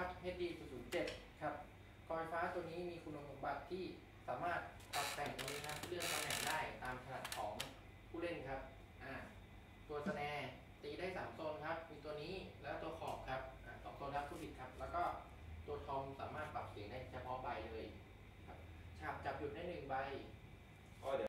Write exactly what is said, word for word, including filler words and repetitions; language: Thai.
เอช ดี ศูนย์ ศูนย์ เจ็ด ครับกรไฟฟ้าตัวนี้มีคุณสมบัติที่สามารถปรับแต่งตรงนี้นะเลื่อนตำแหน่งได้ตามถนัดของผู้เล่นครับอ่าตัวสแนร์ตีได้สามโซนครับมีตัวนี้แล้วตัวขอบครับอ่าสองโซนครับผู้ผิดครับแล้วก็ตัวทอมสามารถปรับเสียงได้เฉพาะใบเลยครับฉาบจับหยุดได้หนึ่งใบ